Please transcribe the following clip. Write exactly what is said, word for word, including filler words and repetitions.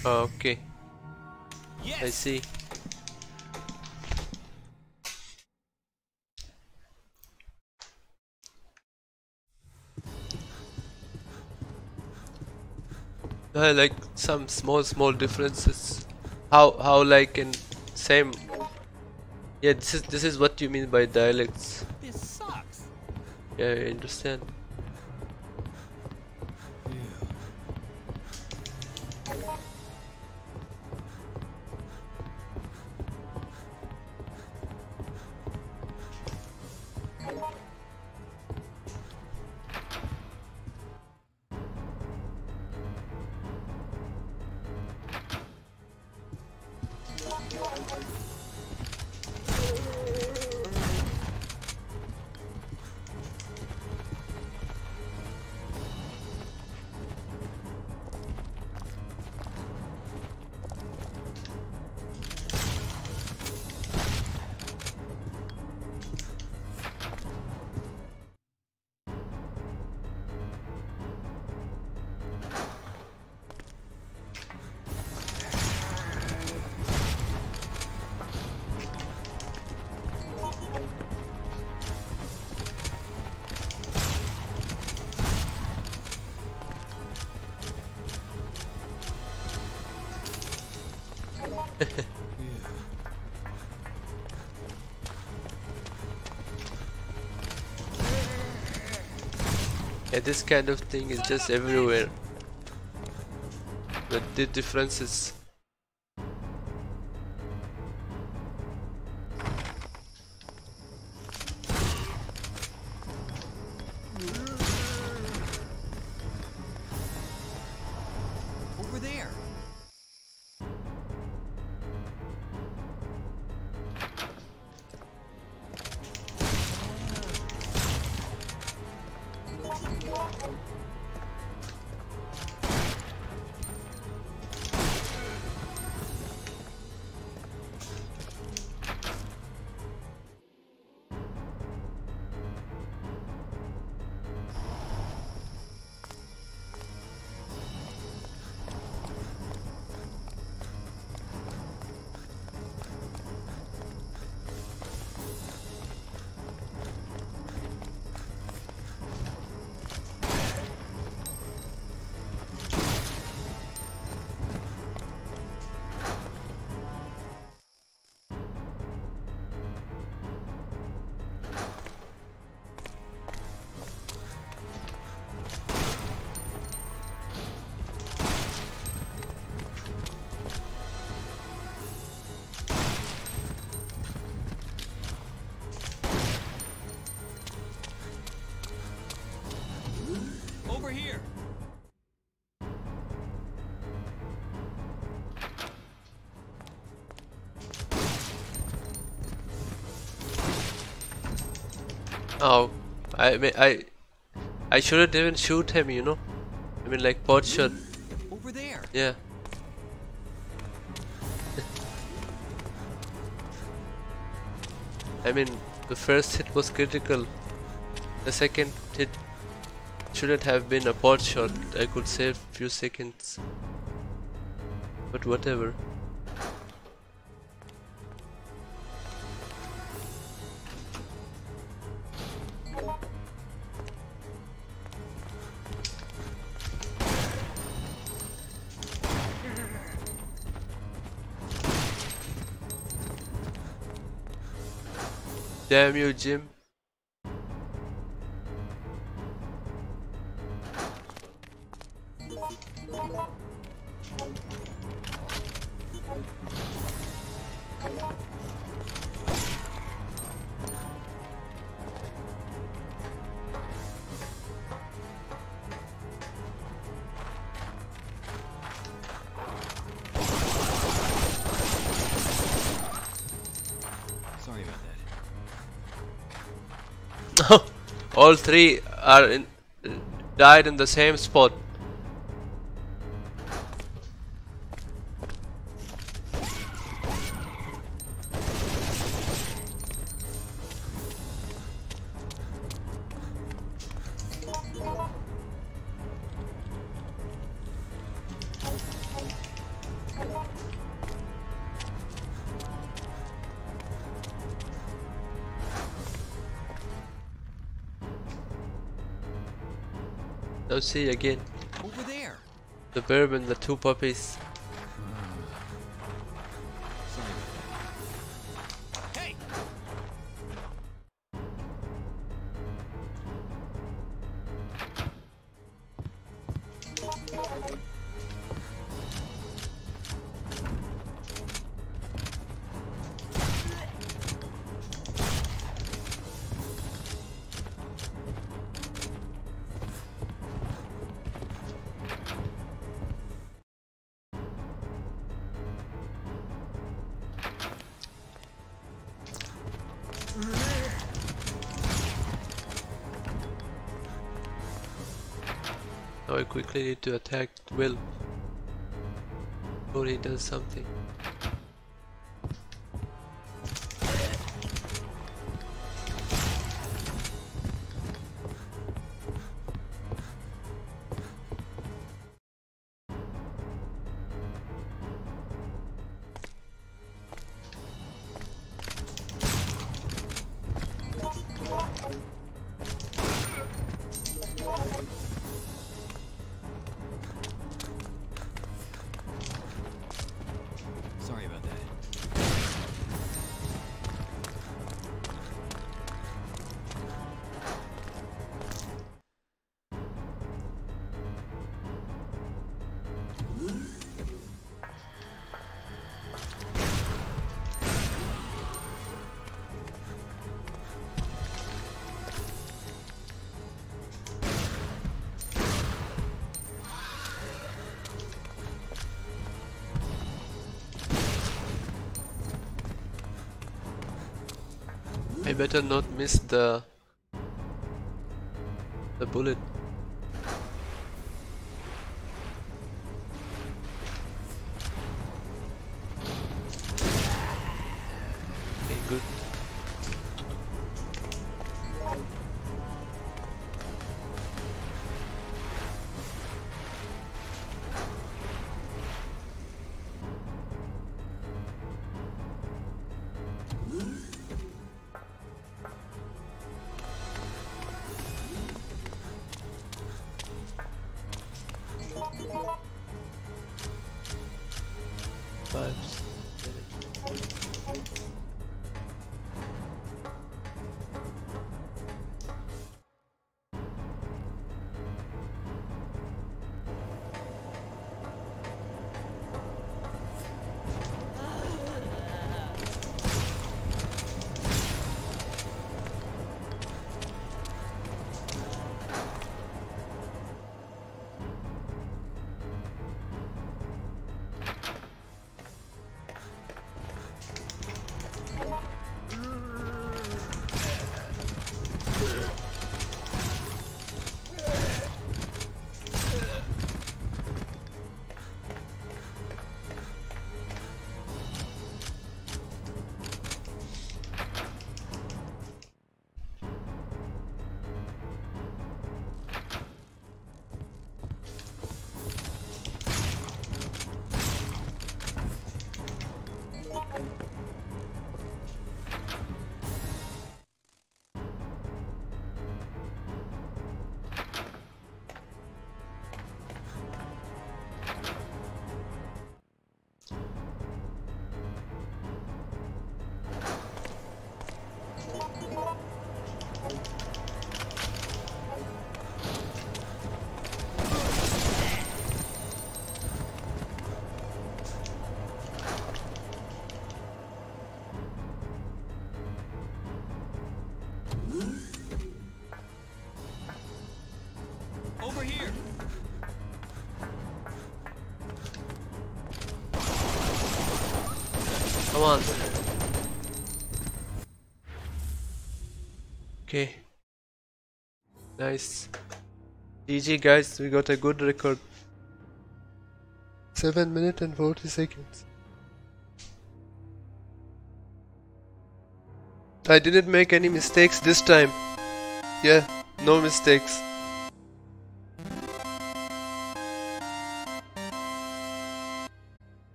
Okay, I Yes. see. Uh, like some small small differences. How how like in same. Yeah, this is this is what you mean by dialects. This sucks. Yeah, I understand. Yeah, this kind of thing is Son of just a bitch! everywhere. But the difference is. Over there. Over here. Oh, I mean, I I shouldn't even shoot him, you know. I mean, like pot shot. Over there. Yeah. I mean, the first hit was critical. The second hit shouldn't have been a pot shot. I could save few seconds. But whatever. Damn you, Jim. Sorry about All three are in, died in the same spot. Now see again. Over there. The bear and the two puppies. Sorry about that. Hey! Now I quickly need to attack Will before he does something. Sorry about that. I better not miss the the bullet. Okay, good. Five minutes. Over here. Come on. Okay. Nice. G G guys, we got a good record. seven minutes and forty seconds. I didn't make any mistakes this time. Yeah, no mistakes.